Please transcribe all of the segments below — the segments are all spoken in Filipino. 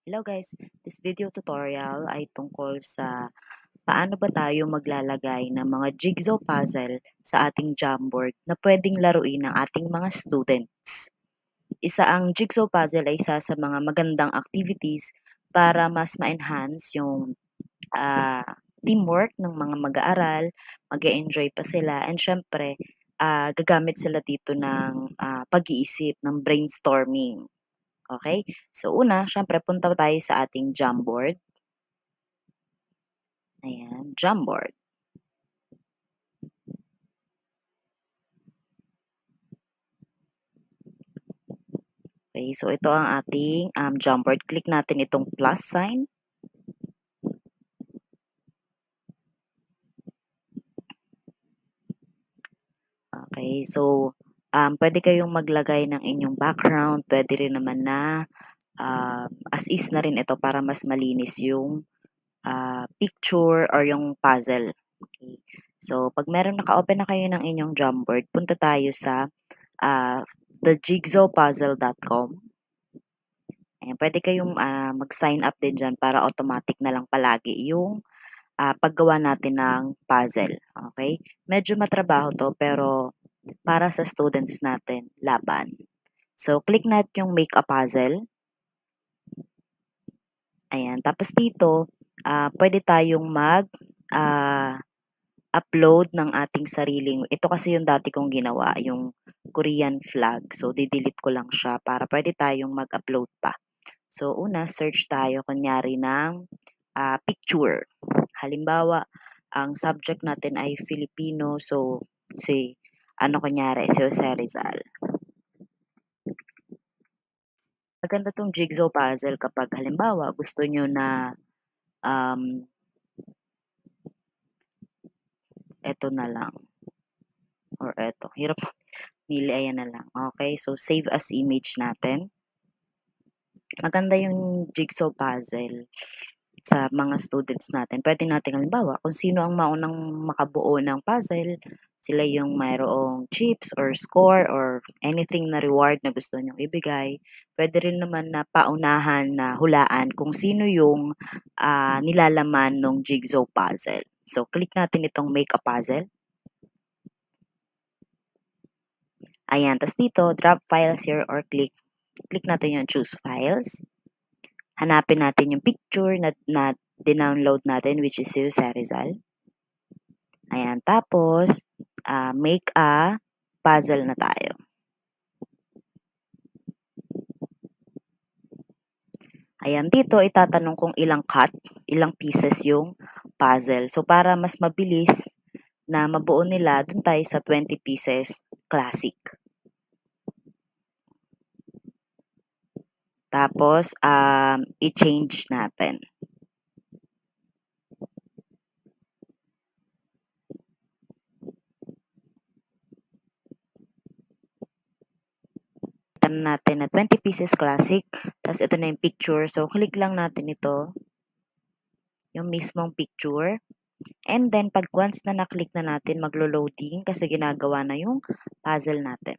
Hello guys, this video tutorial ay tungkol sa paano ba tayo maglalagay ng mga jigsaw puzzle sa ating Jamboard na pwedeng laruin ng ating mga students. Isa ang jigsaw puzzle ay isa sa mga magandang activities para mas ma-enhance yung teamwork ng mga mag-aaral, mag-enjoy pa sila, and syempre, gagamit sila dito ng pag-iisip, ng brainstorming. Okay? So una, siyempre punta tayo sa ating Jamboard. Ayan, Jamboard. Okay, so ito ang ating Jamboard. Click natin itong plus sign. Okay, so pwede kayong maglagay ng inyong background. Pwede rin naman na as is na rin ito para mas malinis yung picture or yung puzzle. Okay. So, pag naka-open na kayo ng inyong Jamboard, punta tayo sa thejigsawpuzzle.com. Ayan, pwede kayong mag-sign up din dyan para automatic na lang palagi yung paggawa natin ng puzzle. Okay? Medyo matrabaho to pero para sa students natin, laban. So, click natin yung make a puzzle. Ayan. Tapos dito, pwede tayong upload ng ating sariling, ito kasi yung dati kong ginawa, yung Korean flag. So, didelete ko lang siya para pwede tayong mag-upload pa. So, una, search tayo kunyari ng picture. Halimbawa, ang subject natin ay Filipino. So, kunyari, si Jose Rizal. Maganda tong jigsaw puzzle kapag halimbawa gusto nyo na eto na lang. Or eto. Hirap pili, ayan na lang. Okay, so save as image natin. Maganda yung jigsaw puzzle sa mga students natin. Pwede natin halimbawa kung sino ang maunang makabuo ng puzzle, sila yung mayroong chips or score or anything na reward na gusto nyong ibigay. Pwede rin naman na paunahan na hulaan kung sino yung nilalaman ng jigsaw puzzle. So, click natin itong make a puzzle. Ayan, tas dito, drop files here or click natin yung choose files. Hanapin natin yung picture na dinownload natin, which is yung sa Rizal. Ayan, tapos, make a puzzle na tayo. Ayan, dito itatanong kung ilang ilang pieces yung puzzle. So, para mas mabilis na mabuo nila, dun tayo sa 20 pieces classic. Tapos, i-change natin. Natin na 20 pieces classic. Tapos, ito na yung picture. So, click lang natin ito. Yung mismong picture. And then, pag once na na-click na natin, maglo-loading kasi ginagawa na yung puzzle natin.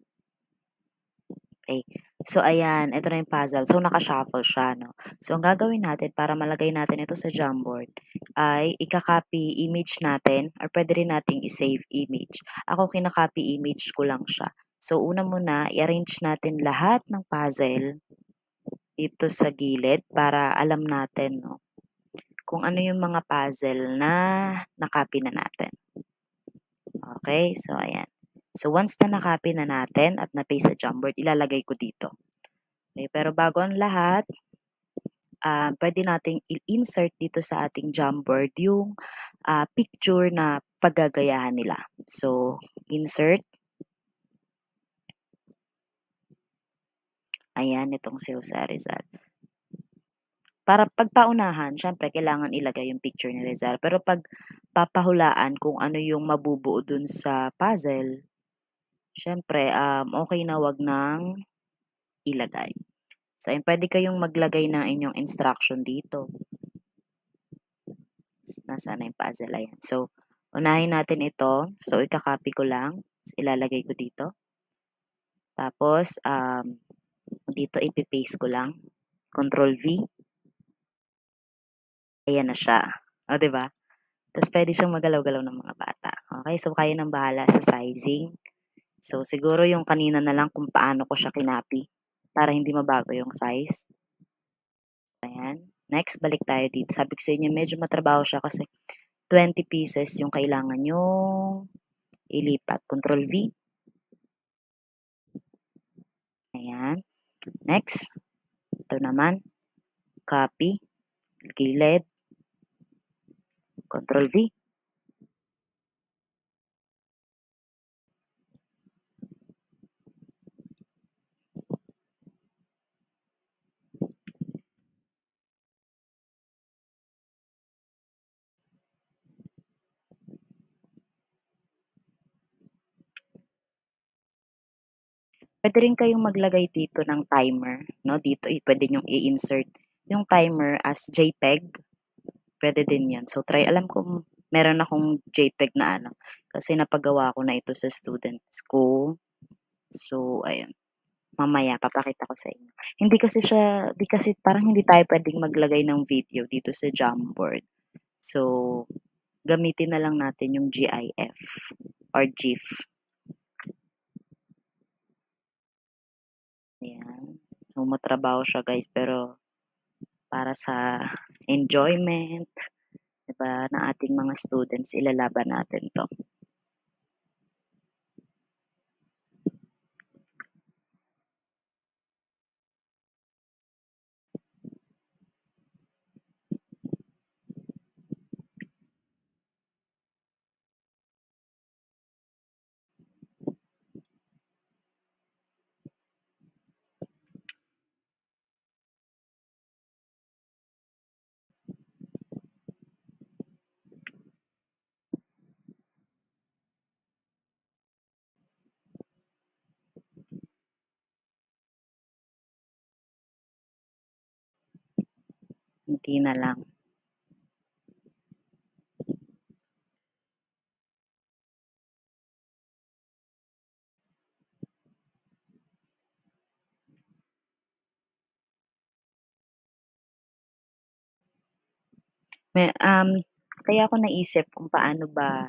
Okay. So, ayan. Ito na yung puzzle. So, naka-shuffle siya, no? So, ang gagawin natin para malagay natin ito sa Jamboard ay ika-copy image natin or pwede rin nating i-save image. Ako, kina-copy image ko lang siya. So, una muna, i-arrange natin lahat ng puzzle dito sa gilid para alam natin, no? Kung ano yung mga puzzle na na-copy na natin. Okay? So, ayan. So, once na na-copy na natin at na-paste sa Jamboard, ilalagay ko dito. Okay? Pero bago ang lahat, pwede nating i-insert dito sa ating Jamboard yung picture na paggagayahan nila. So, insert. Ayan, itong si Jose Rizal. Para pagpaunahan, syempre, kailangan ilagay yung picture ni Rizal. Pero pag papahulaan kung ano yung mabubuo dun sa puzzle, syempre, okay na wag nang ilagay. So, ayun, pwede kayong maglagay ng inyong instruction dito. Nasaan na yung puzzle? Ayan. So, unahin natin ito. So, ika-copy ko lang. Ilalagay ko dito. Tapos, dito ipipaste ko lang. Control V. Ayan na siya, oh, 'di ba? Ta's puwede siyang magalaw-galaw ng mga bata. Okey, so kayo ng bahala sa sizing. So, siguro yung kanina na lang kung paano ko siya kinapi para hindi mabago yung size, ayan. Next, balik tayo dito. Sabi ko sa inyo medyo matrabaho siya kasi 20 pieces yung kailangan niyong ilipat. Control V, ayan. Next, ito naman, copy, gilid, Control V. Puwede rin kayong maglagay dito ng timer 'no, dito puwede niyong i-insert yung timer as JPEG, puwede din 'yan. So alam ko meron akong JPEG na ano, kasi napagawa ko na ito sa students ko. So ayun, mamaya papakita ko sa inyo. Hindi kasi parang hindi tayo puwedeng maglagay ng video dito sa Jamboard. So, gamitin na lang natin yung GIF or GIF, ayan. So matrabaho siya guys, pero para sa enjoyment, 'di ba, ng ating mga students ilalaban natin 'to. Konti na lang. Kaya ako naisip kung paano ba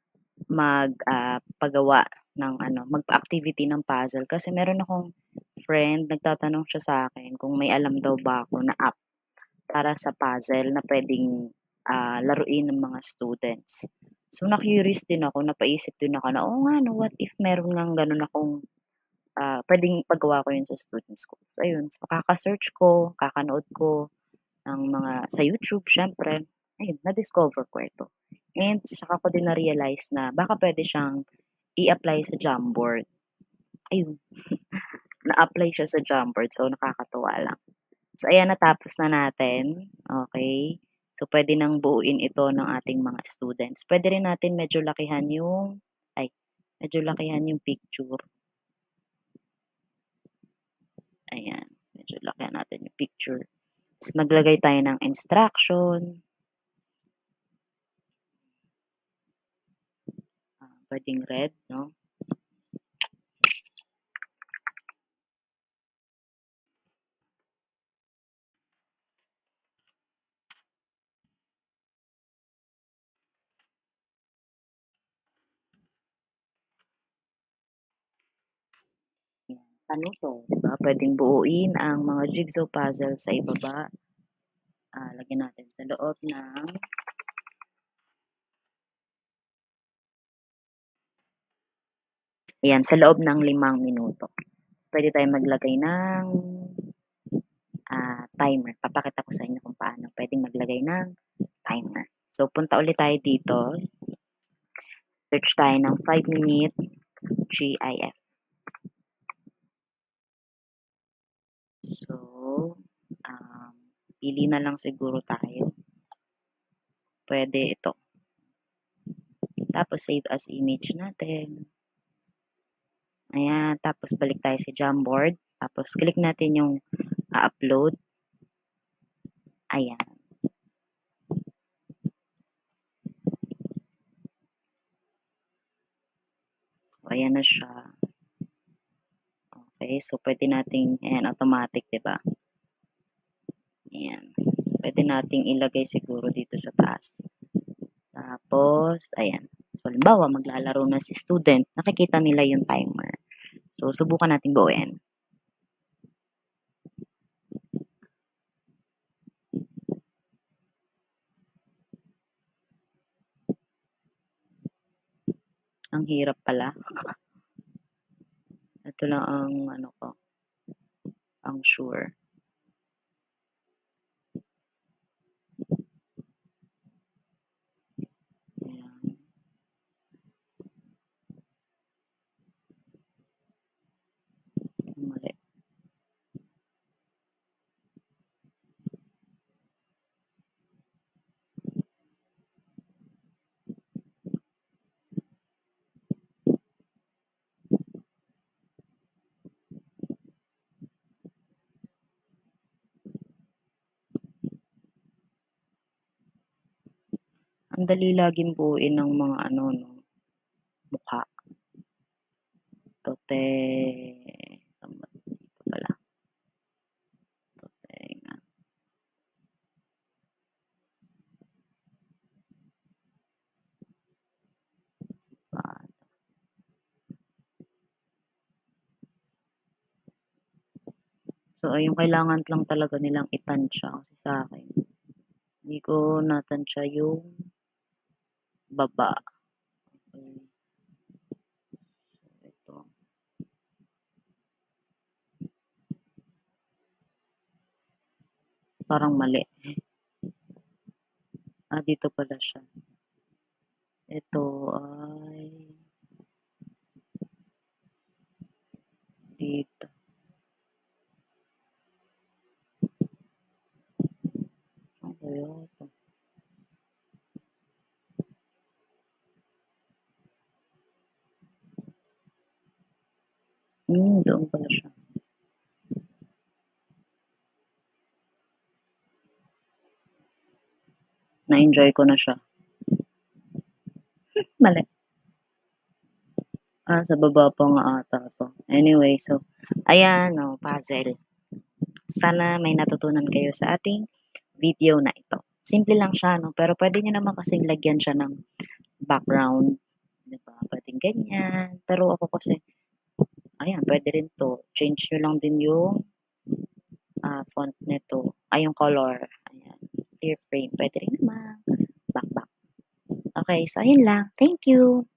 pagawa ng ano, magpa-activity ng puzzle kasi meron akong friend nagtatanong siya sa akin kung may alam daw ba ako na app para sa puzzle na puwedeng, laruin ng mga students. So na-curious din ako, napaisip din ako na, oo nga 'no, what if meron ngang gano'n akong, puwedeng ipagawa ko 'yun sa students ko. So ayun, so kaka-search ko, kakanood ko ng mga sa YouTube siyempre, ayun na-discover ko ito. And saka ko din na-realize na baka puwede siyang i-apply sa Jamboard. Ayun, na-apply siya sa Jamboard, so nakakatuwa lang. So ayan, natapos na natin, okey. So puwede nang buuin ito ng ating mga students. Puwede rin natin medyo lakihan yung picture, ayan. Medyo lakihan natin yung picture. Ta's maglagay tayo ng instruction, puwedeng red 'no. Yan, ano 'to, 'di ba, puwedeng buuin ang mga jigsaw puzzle sa ibaba. Lagyan natin sa loob ng ayan, sa loob ng 5 minuto. Puwede tayong maglagay ng, timer. Papakita ko sa inyo kung paano puwedeng maglagay ng timer. So, punta ulit tayo dito, search tayo ng 5 minute GIF. So, um, pili na lang siguro tayo. Puwede ito. Tapos save as image natin. Ayan, tapos balik tayo sa Jamboard, tapos click natin yung upload. Ayan. So, ayan na siya. Okay, so puwede nating ayan automatic, 'di ba? Ayan, Puwede nating ilagay siguro dito sa taas. Tapos ayan. So, halimbawa maglalaro na si student, nakikita nila yung timer. So, subukan nating gawin. Ang hirap pala. Ito lang ang ano ko, ang sure. Ayan. Mali. Ang dali laging buuin ng mga ano 'no, mukha. Tote dito pala, totenga. Ah, so ayun kailangan lang talaga nilang itansya kasi sa'kin hindi ko natansya yung baba. Okey, ito. Parang mali. Dito pala siya. Ito ay dito. Saan kaya 'to? Doon pala siya. Na-enjoy ko na siya. Mali. Sa baba pa nga ata 'to. Anyway, so ayan, oh, puzzle. Sana may natutunan kayo sa ating video na ito. Simple lang siya 'no, pero puwede niyo naman kasing lagyan siya ng background, 'di ba, puwedeng ganyan. Pero ako kasi ayan, puwede rin 'to. Change niyo lang din yung, font nito, yung color, ayan, clear frame, puwede rin naman, back. Okay, so ayun lang. Thank you.